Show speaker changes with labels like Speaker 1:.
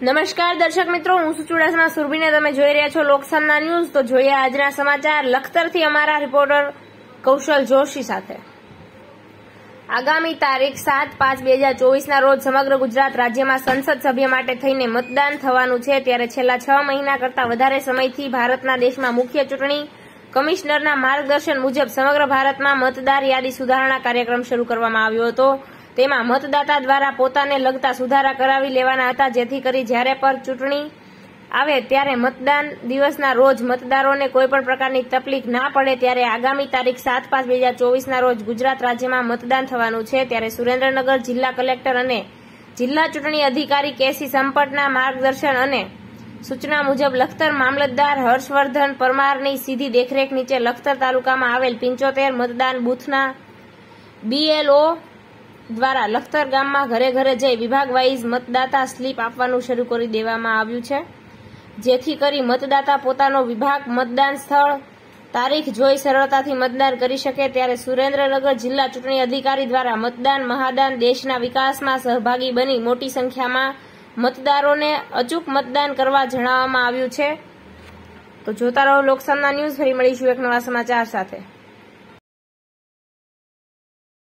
Speaker 1: નમસ્કાર દર્શક મિત્રો, હું છું ચુડાસમા સુરભીને તમે જોઈ રહ્યા છો લોકસમના ન્યૂઝ। તો જોઈએ આજના સમાચાર લખતરથી અમારા રિપોર્ટર કૌશલ જોશી સાથે। આગામી તારીખ 7/5/2024 ના રોજ સમગ્ર ગુજરાત રાજ્યમાં સંસદ સભ્ય માટે થઈને મતદાન થવાનું છે। ત્યારે છેલ્લા 6 મહિના કરતા વધારે સમયથી ભારતના દેશમાં મુખ્ય ચૂંટણી કમિશનરના માર્ગદર્શન મુજબ સમગ્ર ભારતમાં મતદાર યાદી સુધારણા કાર્યક્રમ શરૂ કરવામાં આવ્યો હતો। તેમાં મતદાતા દ્વારા પોતાને લગતા સુધારા કરાવી લેવાના હતા, જેથી કરી જ્યારે પર ચૂંટણી આવે ત્યારે મતદાન દિવસના રોજ મતદારોને કોઈપણ પ્રકારની તકલીફ ના પડે। ત્યારે આગામી તારીખ 7/5/2024 ના રોજ ગુજરાત રાજ્યમાં મતદાન થવાનું છે। ત્યારે સુરેન્દ્રનગર જિલ્લા કલેક્ટર અને જિલ્લા ચૂંટણી અધિકારી કેસી સંપટના માર્ગદર્શન અને સૂચના મુજબ લખતર મામલતદાર હર્ષવર્ધન પરમારની સીધી દેખરેખ નીચે લખતર તાલુકામાં આવેલ 75 મતદાન બૂથના BLO દ્વારા લખતર ગામમાં ઘરે ઘરે જઈ વિભાગ વાઇઝ મતદાતા સ્લીપ આપવાનું શરૂ કરી દેવામાં આવ્યું છે, જેથી કરી મતદાતા પોતાનો વિભાગ, મતદાન સ્થળ, તારીખ જોઈ સરળતાથી મતદાન કરી શકે। ત્યારે સુરેન્દ્રનગર જિલ્લા ચૂંટણી અધિકારી દ્વારા મતદાન મહાદાન દેશના વિકાસમાં સહભાગી બની મોટી સંખ્યામાં મતદારોને અચૂક મતદાન કરવા જણાવવામાં આવ્યું છે। તો જોતા રહો લોકસમના ન્યૂઝ। ફરી મળીશું એક નવા સમાચાર સાથે।